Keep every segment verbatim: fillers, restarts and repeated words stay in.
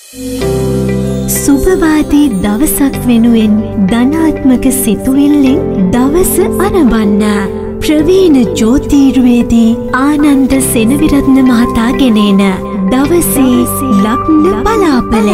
සුභවාදී දවසක් වෙනුවෙන් ධනාත්මක සිතුවිල්ලෙන් දවස අරඹන්න ප්‍රවීණ ජ්‍යොතිර්වේදී ආනන්ද සෙනවිරත්න මහතා ගෙනෙන දවසේ ලග්න බලාපලය.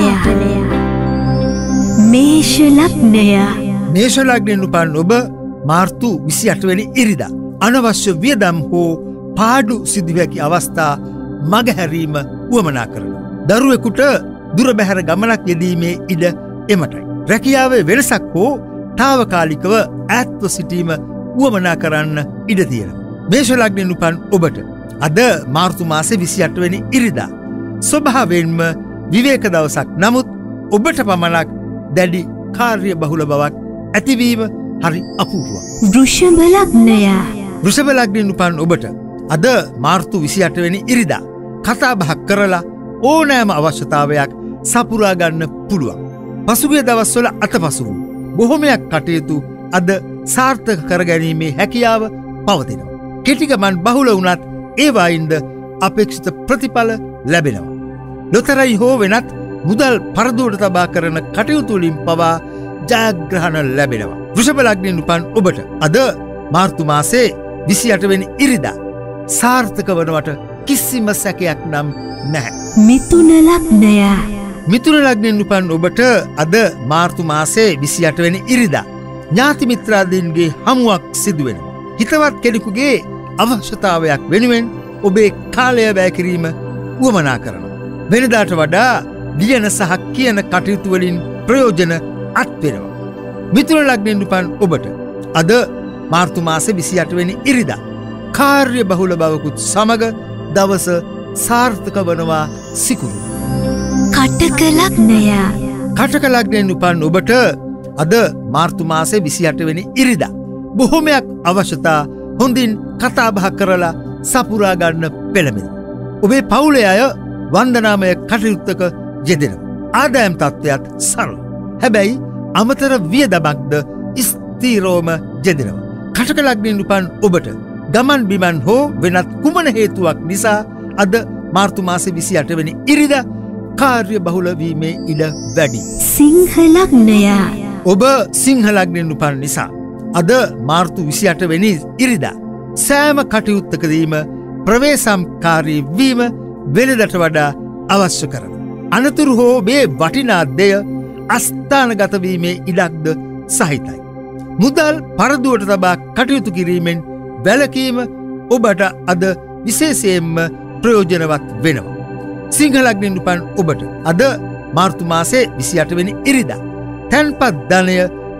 මේෂ ලග්නය. මේෂ ලග්නයෙන් උපන් ඔබ මාර්තු විසිඅට වෙනි ඉරිදා අනවශ්‍ය වියදම් හෝ පාඩු සිදුවිය හැකි අවස්ථා මගහැරීම උවමනා කරනවා. දරුවෙකුට දුර බැහැර ගමනක් යෙදීමේ ඉඩ එමටයි. රැකියාවේ වෙනසක් හෝ තාවකාලිකව ඈත්ව සිටීම උවමනා කරන්න ඉඩ තියෙනවා. මේෂ ලග්නයෙන් උපන් ඔබට අද මාර්තු මාසේ විසිඅට වෙනි ඉරිදා ස්වභාවයෙන්ම විවේක දවසක්. නමුත් ඔබට පමණක් දැඩි කාර්ය බහුල බවක් ඇතිවීම හරි අපූර්වයි. වෘෂභ ලග්නය. වෘෂභ ලග්නයෙන් උපන් ඔබට අද මාර්තු විසිඅට වෙනි ඉරිදා කතා බහක් කරලා ඕනෑම අවශ්‍යතාවයක් සපුරා ගන්න පුළුවන්. පසුගිය දවස්වල අතපසු වූ බොහොමයක් කටයුතු අද සාර්ථක කරගැනීමේ හැකියාව පවතිනවා. කෙටිගමන් බහුල වුණත් ඒවායින්ද අපේක්ෂිත ප්‍රතිඵල ලැබෙනවා. ලොතරැයි හෝ වෙනත් මුදල් පරදුවට තබා කරන කටයුතුලින් පවා ජයග්‍රහණ ලැබෙනවා. වෘෂභ ලග්නයෙන් උපන් ඔබට අද මාර්තු මාසේ විසිඅට වෙනි ඉරිදා සාර්ථක වනවට කිසිම සැකයක් නම් නැහැ. මිථුන ලග්නය. මිථුන ලග්නයෙන් උපන් ඔබට අද මාර්තු මාසේ විසිඅට වෙනි ඉරිදා ඥාති මිත්‍රාදීන්ගේ හමුවක් සිදු වෙනවා. හිතවත් කෙනෙකුගේ අවශ්‍යතාවයක් වෙනුවෙන් ඔබේ කාලය වැය කිරීම උවමනා කරනවා. වෙනදාට වඩා ලියන සහ කියන කටයුතු වලින් ප්‍රයෝජන අත් වෙනවා. මිථුන ලග්නයෙන් උපන් ඔබට අද මාර්තු මාසේ විසිඅට වෙනි ඉරිදා කාර්ය බහුල බවකුත් සමග දවස සාර්ථක වනවා සිකුරු. කටක ලග්නය. කටක ලග්නයෙන් උපන් ඔබට අද මාර්තු මාසේ විසිඅට වෙනි ඉරිදා බොහොමයක් අවශ්‍යතා හොඳින් කතා බහ කරලා සපුරා ගන්න පෙළඹෙනවා. ඔබේ පවුලේ අය වන්දනාමය කටයුත්තක යෙදෙනවා. ආදායම් තත්ත්වයක් සරල. හැබැයි අමතර වියදමක්ද ස්ථීරවම යෙදෙනවා. කටක ලග්නයෙන් උපන් ඔබට ගමන් බිමන් හෝ වෙනත් කුමන හේතුවක් නිසා අද මාර්තු මාසේ විසිඅට වෙනි ඉරිදා කාර්ය බහුල වීමේ ඉඩ වැඩි. සිංහ ලග්නය. ඔබ සිංහ ලග්නයෙන් උපන් නිසා අද මාර්තු විසිඅට වෙනි ඉරිදා සෑම කටයුත්තකදීම ප්‍රවේශම්කාරී වීම වෙනදට වඩා අවශ්‍ය කරනවා. අනතුරු හෝ මේ වටිනා දෙය අස්ථානගත වීමේ ඉඩක්ද සහිතයි. මුදල් පරදුවට තබා කටයුතු කිරීමෙන් වැළකීම ඔබට අද විශේෂයෙන්ම ප්‍රයෝජනවත් වෙනවා. සිංහ ලග්නයෙන් උපන් ඔබට අද මාර්තු මාසේ විසිඅට වෙනි ඉරිදා තැන්පත් ධනය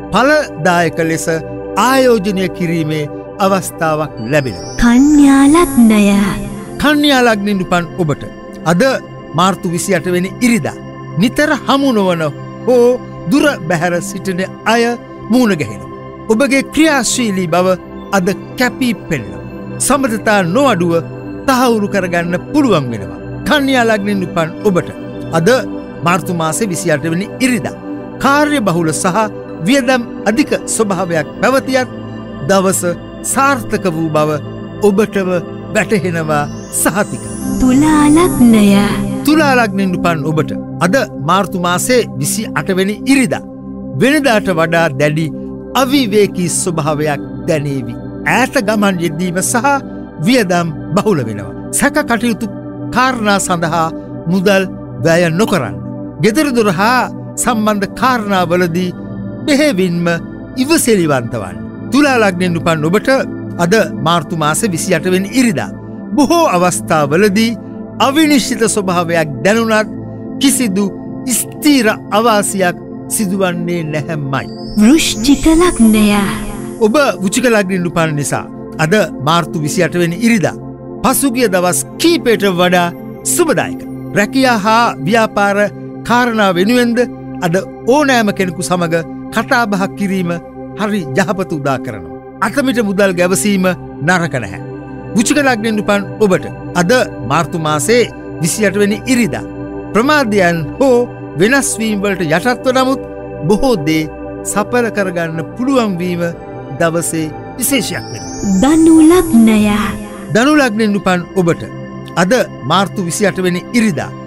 ඵලදායක ලෙස ආයෝජනය කිරීමේ අවස්ථාවක් ලැබෙනවා. කන්‍යා ලග්නය. කන්‍යා ලග්නයෙන් උපන් ඔබට අද මාර්තු විසිඅට වෙනි ඉරිදා නිතර හමු නොවන හෝ දුර බැහැර සිටින අය මුණ ගැහෙනවා. ඔබගේ ක්‍රියාශීලී බව අද කැපී පෙනෙනවා. සමතතා නොඅඩුව තහවුරු කරගන්න පුළුවන් වෙනවා. කන්‍යා ලග්නයෙන් උපන් ඔබට අද මාර්තු මාසේ විසිඅට වෙනි ඉරිදා කාර්ය බහුල සහ වියදම් අධික ස්වභාවයක් පැවතියත් දවස සාර්ථක වූ බව ඔබටම වැටහෙනවා සහතිකයි. තුලා ලග්නය. තුලා ලග්නයෙන් උපන් ඔබට අද මාර්තු මාසේ විසිඅට වෙනි ඉරිදා වෙනදාට වඩා දැඩි අවිවේකී ස්වභාවයක් දැනේවි. ඈත ගමන් යෙදීම සහ වියදම් බහුල වෙනවා. සැක කටයුතු කාරණා සඳහා මුදල් වැය නොකරන්න. ගෙදරදොර හා සම්බන්ධ කාරණාවලදී බෙහෙවින්ම ඉවසිලිවන්ත වන්න. තුලා ලග්නයෙන් උපන් ඔබට අද මාර්තු මාසේ විසිඅට වෙනි ඉරිදා බොහෝ අවස්ථාවලදී අවිනිශ්චිත ස්වභාවයක් දැනුණත් කිසිදු ස්ථීර අවාසියක් සිදුවන්නේ නැහැමයි. වෘශ්චික ලග්නය. ඔබ වෘශ්චික ලග්නයෙන් උපන් නිසා අද මාර්තු විසිඅට වෙනි ඉරිදා පසුගිය දවස් කීපයට වඩා සුබදායක. රැකියා හා ව්‍යාපාර කාරණා වෙනුවෙන්ද අද ඕනෑම කෙනෙකු සමග කතාබහක් කිරීම හරි යහපත උදා කරනවා. අතමිට මුදල් ගැවසීම නරක නැහැ. වෘශ්චික ලග්නයෙන් උපන් ඔබට අද මාර්තු මාසේ විසිඅට වෙනි ඉරිදා ප්‍රමාදයන් හෝ වෙනස්වීම් වලට යටත්ව නමුත් බොහෝ දේ සඵල කරගන්න පුළුවන් වීම දවසේ විශේෂයක් වෙනවා. ධනු ලග්නය. ධනු ලග්නයෙන් උපන් ඔබට අද මාර්තු විසිඅට වෙනි ඉරිදා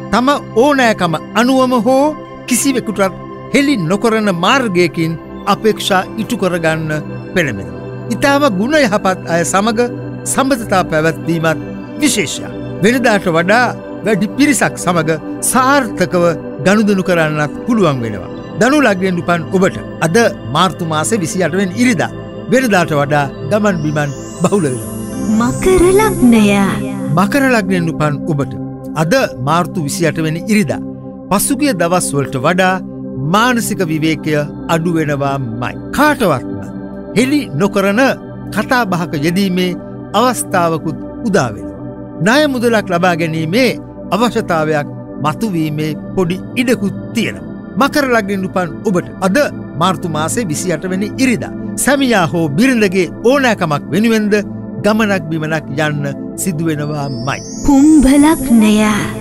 තම ඕනෑකම අනුවම හෝ කිසිවෙකුටත් හෙළි නොකරන මාර්ගයකින් අපේක්ෂා ඉටු කරගන්න පෙළඹෙනවා. ඉතාම ගුණ යහපත් අය සමග සම්බන්ධතා පැවැත්වීමත් විශේෂයක්. වෙනදාට වඩා වැඩි පිරිසක් සමග සාර්ථකව ගනුදෙනු කරන්නත් පුළුවන් වෙනවා. ධනු ලග්නයෙන් උපන් ඔබට අද මාර්තු මාසේ විසිඅට වෙනි ඉරිදා වෙනදාට වඩා ගමන් බිමන් බහුල වෙනවා. මකර ලග්නය මකර ලග්නයෙන් උපන් ඔබට අද මාර්තු විසිඅට වෙනි ඉරිදා පසුගිය දවස්වලට වඩා මානසික විවේකය අඩු වෙනවාමයි. කාටවත්ම හෙළි නොකරන කතා බහක යෙදීමේ අවස්ථාවකුත් උදා වෙනවා. ණය මුදලක් ලබා ගැනීමේ අවශ්‍යතාවයක් මතුවීමේ පොඩි ඉඩකුත් තියෙනවා. මකර ලග්නයෙන් උපන් ඔබට අද මාර්තු මාසේ විසිඅට වෙනි ඉරිදා සැමියා හෝ බිරිඳගේ ඕනෑකමක් වෙනුවෙන්ද ගමනක් බිමනක් යන්න සිදු වෙනවාමයි. කුම්භ ලග්නය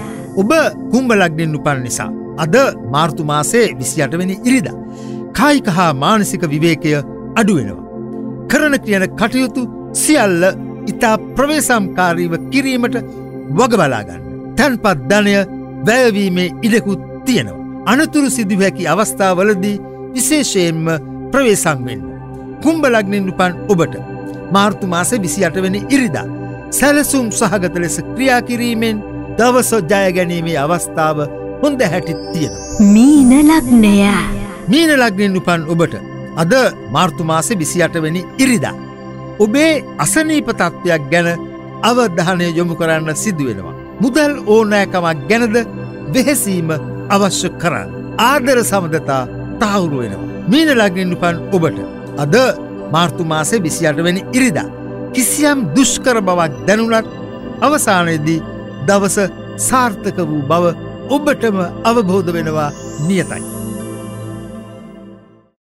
ඔබ කුම්භ ලග්නයෙන් උපන් නිසා අද මාර්තු මාසේ විසිඅට වෙනි ඉරිදා කායික හා මානසික විවේකය අඩු වෙනවා. කරන කියන කටයුතු සියල්ල ඉතා ප්‍රවේශම්කාරීව කිරීමට වග බලා ගන්න. තැන්පත් ධනය වැයවීමේ ඉඩකුත් තියෙනවා. අනතුරු සිදුව හැකි අවස්ථාවලදී විශේෂයෙන්ම ප්‍රවේශම් වෙන්න. කුම්භ ලග්නයෙන් උපන් ඔබට මාර්තු මාසේ විසිඅට වෙනි ඉරිදා සැලසුම් සහගත ලෙස ක්‍රියා කිරීමෙන් දවස ජය ගැනීමේ අවස්ථාව හොඳ හැටිත් තියෙනවා. මීන ලග්නය මීන ලග්නයෙන් උපන් ඔබට අද මාර්තු මාසේ විසිඅට වෙනි ඉරිදා ඔබේ අසනීප තත්ත්වයක් ගැන අවධානය යොමු කරන්න සිදු වෙනවා. මුදල් ඕනෑකමක් ගැනද වෙහෙසීම අවශ්‍ය කරන්න. ආදර සමඳතා තහවුරු වෙනවා. මීන ලග්නයෙන් උපන් ඔබට අද මාර්තු මාසේ විසිඅට වෙනි ඉරිදා කිසියම් දුෂ්කර බවක් දැනුණත් අවසානයේදී දවස සාර්ථක වූ බව ඔබටම අවබෝධ වෙනවා නියතයි.